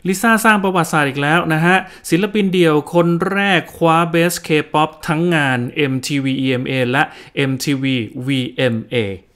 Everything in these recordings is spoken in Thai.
ลิซ่าสร้างประวัติศาสตร์อีกแล้วนะฮะศิลปินเดี่ยวคนแรกคว้า Best K-pop ทั้งงาน MTV EMA และ MTV VMA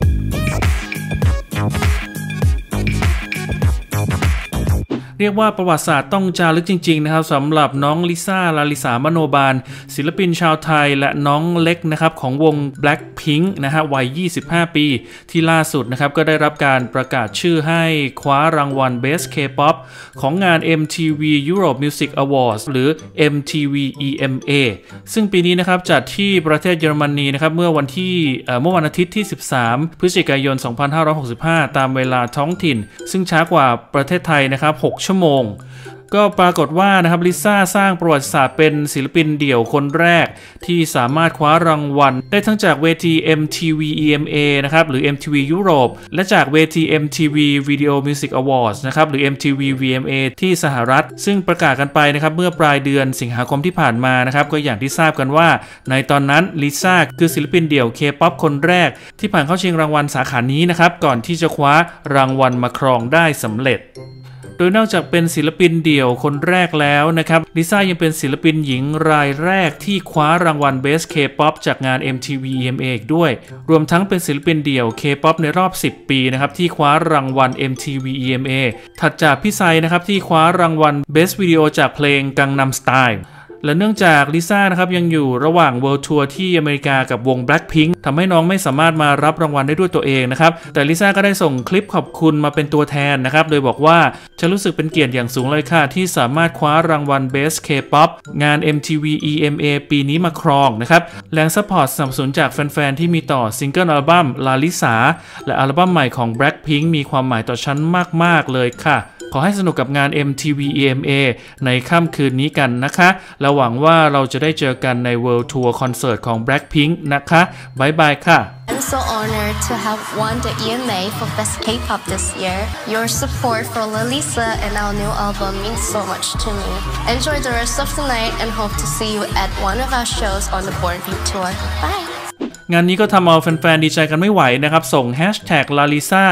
เรียกว่าประวัติศาสตร์ต้องจารึกจริงๆนะครับสำหรับน้องลิซ่าลาลิสามโนบาลศิลปินชาวไทยและน้องเล็กนะครับของวง Blackpink นะฮะวัย25 ปีที่ล่าสุดนะครับก็ได้รับการประกาศชื่อให้คว้ารางวัล Best K-pop ของงาน MTV Europe Music Awards หรือ MTV EMA ซึ่งปีนี้นะครับจัดที่ประเทศเยอรมนีนะครับเมื่อวันอาทิตย์ที่13พฤศจิกายน2565ตามเวลาท้องถิ่นซึ่งช้ากว่าประเทศไทยนะครับ6 ชั่วโมงก็ปรากฏว่านะครับลิซ่าสร้างประวัติศาสตร์เป็นศิลปินเดี่ยวคนแรกที่สามารถคว้ารางวัลได้ทั้งจากเวที MTV EMA นะครับหรือ MTV Europe และจากเวที MTV Video Music Awards นะครับหรือ MTV VMA ที่สหรัฐซึ่งประกาศกันไปนะครับเมื่อปลายเดือนสิงหาคมที่ผ่านมานะครับก็อย่างที่ทราบกันว่าในตอนนั้นลิซ่าคือศิลปินเดี่ยว K-pop คนแรกที่ผ่านเข้าชิงรางวัลสาขานี้นะครับก่อนที่จะคว้ารางวัลมาครองได้สำเร็จโดยนอกจากเป็นศิลปินเดี่ยวคนแรกแล้วนะครับลิซ่ายังเป็นศิลปินหญิงรายแรกที่คว้ารางวัล Best K-pop จากงาน MTV EMA อีกด้วยรวมทั้งเป็นศิลปินเดี่ยว K-pop ในรอบ10 ปีนะครับที่คว้ารางวัล MTV EMA ถัดจากพี่ไซนะครับที่คว้ารางวัล Best Video จากเพลง Gangnam Styleและเนื่องจากลิซ่านะครับยังอยู่ระหว่าง World Tour ที่อเมริกากับวง Blackpink ทำให้น้องไม่สามารถมารับรางวัลได้ด้วยตัวเองนะครับแต่ลิซ่าก็ได้ส่งคลิปขอบคุณมาเป็นตัวแทนนะครับโดยบอกว่าฉันรู้สึกเป็นเกียรติอย่างสูงเลยค่ะที่สามารถคว้ารางวัล Best K-pop งาน MTV EMA ปีนี้มาครองนะครับแรงซัพพอร์ตสนับสนุนจากแฟนๆที่มีต่อซิงเกิลอัลบั้มลาลิสาและอัลบั้มใหม่ของ Blackpink มีความหมายต่อฉันมากๆเลยค่ะขอให้สนุกกับงาน MTV EMA ในค่ำคืนนี้กันนะคะและหวังว่าเราจะได้เจอกันใน World Tour Concert ของ Blackpink นะคะบ๊ายบายค่ะ I'm so honored to have won the EMA for Best K-pop this year. Your support for Lalisa and our new album means so much to me. Enjoy the rest of the night and hope to see you at one of our shows on the Born Beat Tour. Bye! งานนี้ก็ทำเอาแฟนๆดีใจกันไม่ไหวนะครับส่ง #LaLisa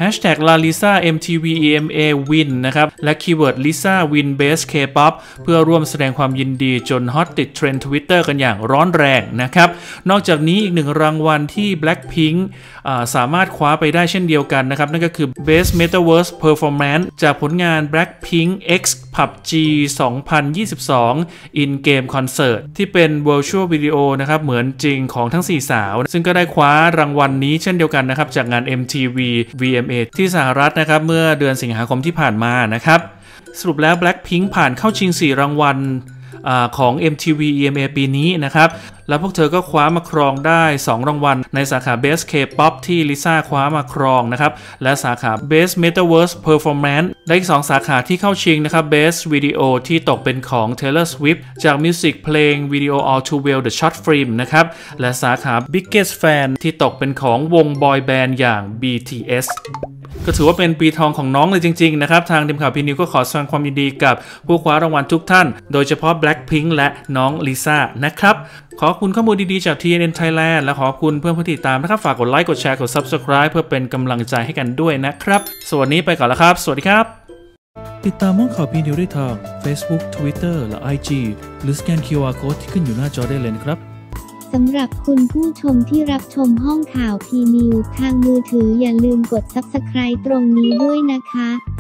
#LaLisa MTV EMA Win นะครับและคีย์เวิร์ด Lisa Win Best K-pop เพื่อร่วมแสดงความยินดีจนฮอตติดเทรนด์ Twitter กันอย่างร้อนแรงนะครับนอกจากนี้อีกหนึ่งรางวัลที่ Blackpink สามารถคว้าไปได้เช่นเดียวกันนะครับนั่นก็คือ Best Metaverse Performance จากผลงาน Blackpink X PUBG 2022 In Game Concert ที่เป็น Virtual Video นะครับเหมือนจริงของทั้ง4สาวซึ่งก็ได้คว้ารางวัลนี้เช่นเดียวกันนะครับจากงาน MTV VMA ที่สหรัฐนะครับเมื่อเดือนสิงหาคมที่ผ่านมานะครับสรุปแล้ว Blackpink ผ่านเข้าชิง4รางวัลของ MTV EMA ปีนี้นะครับแล้วพวกเธอก็คว้ามาครองได้2รางวัลในสาขา Best K-pop ที่ลิซ่าคว้ามาครองนะครับและสาขา Best Metaverse Performance และอีก2สาขาที่เข้าชิงนะครับ Best Video ที่ตกเป็นของ Taylor Swift จากมิวสิกเพลง Video All Too Well The Short Film นะครับและสาขา Biggest Fan ที่ตกเป็นของวงบอยแบนด์อย่าง BTSก็ถือว่าเป็นปีทองของน้องเลยจริงๆนะครับทางทีมข่าวพีนิวก็ขอแสดงความยินดีกับผู้คว้ารางวัลทุกท่านโดยเฉพาะ Blackpink และน้องลิซ่านะครับขอบคุณข้อมูลดีๆจาก TNN Thailand และขอบคุณเพื่อนผู้ติดตามนะครับฝากกดไลค์กดแชร์กด Subscribe เพื่อเป็นกำลังใจให้กันด้วยนะครับส่วนนี้ไปก่อนแล้วครับสวัสดีครับติดตามห้องข่าวพีนิวได้ทาง Facebook Twitter และ IG หรือสแกน QR Code ที่ขึ้นอยู่หน้าจอได้เลยนะครับสำหรับคุณผู้ชมที่รับชมห้องข่าวพีนิวทางมือถืออย่าลืมกด Subscribe ตรงนี้ด้วยนะคะ